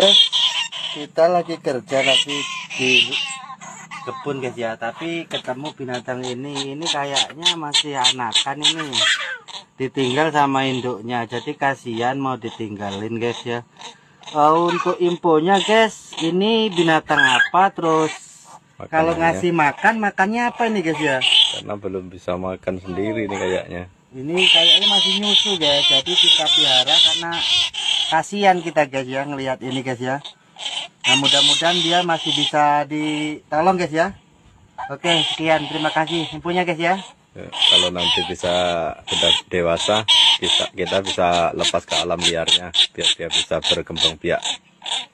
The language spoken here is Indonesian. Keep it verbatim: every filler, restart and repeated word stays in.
Guys, kita lagi kerja lagi di kebun guys ya, tapi ketemu binatang ini. Ini kayaknya masih anakan, ini ditinggal sama induknya, jadi kasihan mau ditinggalin guys ya. Uh, untuk infonya guys, ini binatang apa, terus makanannya, kalau ngasih makan makannya apa ini guys ya? Karena belum bisa makan sendiri nih kayaknya. Ini kayaknya masih nyusu guys, jadi kita pelihara karena kasihan kita guys ya ngelihat ini guys ya. Nah, mudah-mudahan dia masih bisa ditolong guys ya. Oke, sekian, terima kasih infonya guys ya. Ya, kalau nanti bisa sudah dewasa, kita kita bisa lepas ke alam liarnya biar dia bisa berkembang biak.